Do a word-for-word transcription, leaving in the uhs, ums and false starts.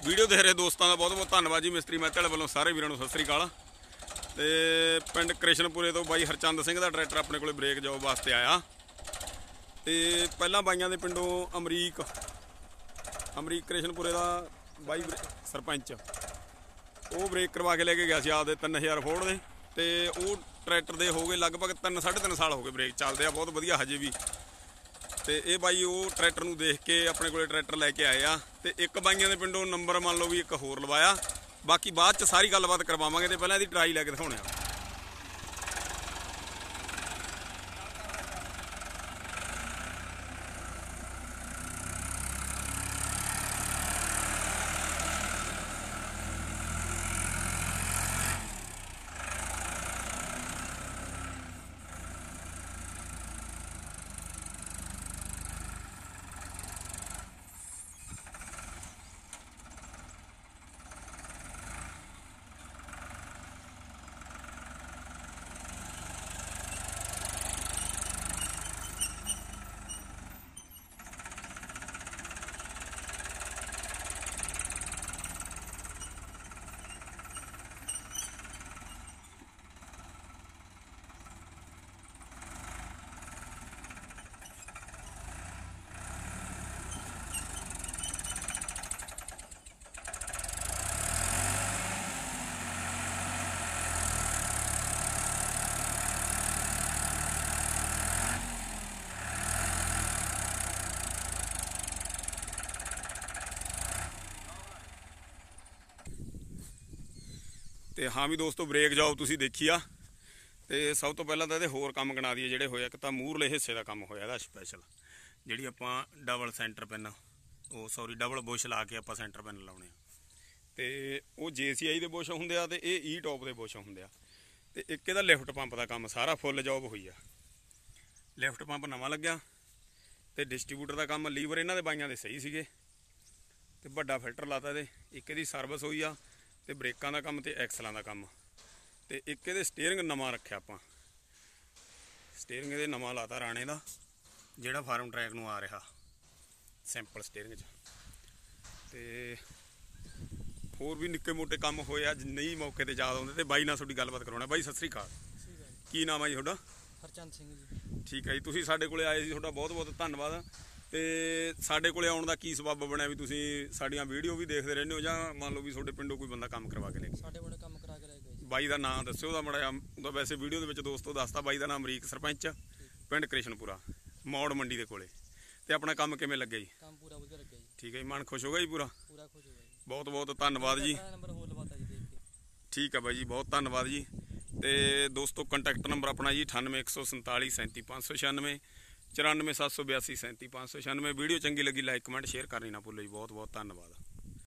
Video देख रहे दोस्तों का बहुत बहुत धन्यवाद जी। मिस्त्री महते वालों सारे वीरों सत श्री अकाल। तो पिंड कृष्णपुरे तो बाई हरचंद सिंह का ट्रैक्टर अपने को ब्रेक जॉब वास्ते आया। तो पहला बाइया के पिंडों अमरीक अमरीक कृष्णपुरे का बाई सरपंच वो ब्रेक करवा के लेके गया सी आपदे तीन हज़ार फोड़ दे। ते वो ट्रैक्टर दे हो गए लगभग तीन साढ़े तीन साल हो गए ब्रेक चलते हैं बहुत वधिया हजे भी। तो ये बाई वो ट्रैक्टर नूं देख के अपने को ट्रैक्टर लैके आए आ। तो एक बाइया के पिंडों नंबर मान लो भी एक होर लवाया। बाकी बाद च सारी गलबात करवावांगे। तो पहले इसकी ट्राई लैके दिखाने आ। तो हाँ भी दोस्तों ब्रेक जॉब तुसीं देखी आ। तो सब तो पहला तो ये होर काम गिना दिए जोड़े होए। एक तो मूरले हिस्से का काम होया स्पैशल जी आप डबल सेंटर पेन वो सॉरी डबल बुश ला के आप सेंटर पेन लाने। तो वो जे सी आई के बुश होंगे आ। तो ये ई टॉप के बुश होंगे आ। तो एक इहदा लिफ्ट पंप का काम सारा फुल जॉब हुई आ। लिफ्ट पंप नवा लग्या। तो डिस्ट्रीब्यूटर का काम लीवर इन्हों के बाइया के सही सीगे। तो बड़ा फिल्टर लाता। तो एक इहदी सर्विस हुई आ। तो ब्रेकों का काम तो एक्सलों का काम। तो एक ये स्टेयरिंग नवा रखा आप स्टेयरिंग ये नवा लाता राणे का जोड़ा फार्म ट्रैक में आ रहा सिंपल स्टेयरिंग च। तो होर भी निक्के मोटे काम होए अज नहीं मौके पर याद आते। तो बाई नाल थोड़ी गलबात करवाना। बाई सत श्री अकाल की नाम है जी थोड़ा? हरचंद सिंह जी। ठीक है जी तुसीं साडे कोले आए जी थोड़ा बहुत बहुत धन्नवाद। तो साडे कोले आउण दा की सबब बनया भी तुसीं साडीआं वीडियो भी देखते रहंदे हो जां मान लो भी तुहाडे पिंडों कोई बंदा काम करवा के ले साडे पिंड काम करा के ले गए। बाई दा नाम दस्सिओ दा मड़ा उहदा वैसे वीडियो दे विच दोस्तों दसता बाई दा नाम अमरीक सरपंच पिंड कृष्णपुरा मौड़ मंडी दे कोले। ते अपना काम किवें लग्गिआ जी? काम पूरा वधिया लग्गिआ जी। ठीक है जी मन खुश हो गया जी पूरा? पूरा खुश हो गया जी। बहुत बहुत धन्नवाद जी। नंबर होर लवाता जी देख के। ठीक है बाई जी बहुत धन्नवाद जी। तो दोस्तों कंटैक्ट नंबर अपना जी अठानवे एक सौ संताली सैंती पाँच सौ छियानवे चौरानवे सत्त सौ बयासी सैंती पाँच सौ छियानवे। वीडियो चंगी लगी लाइक कमेंट शेयर करनी ना भूलो जी। बहुत बहुत धन्नवाद।